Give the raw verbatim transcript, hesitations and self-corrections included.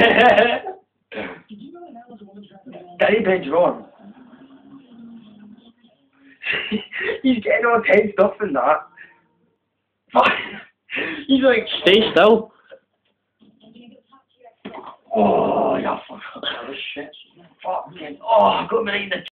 Danny Ben's wrong. He's getting all tensed up and that. He's like, Stay still. oh, yeah, fuck. Oh, shit. Fucking, oh, I got me in the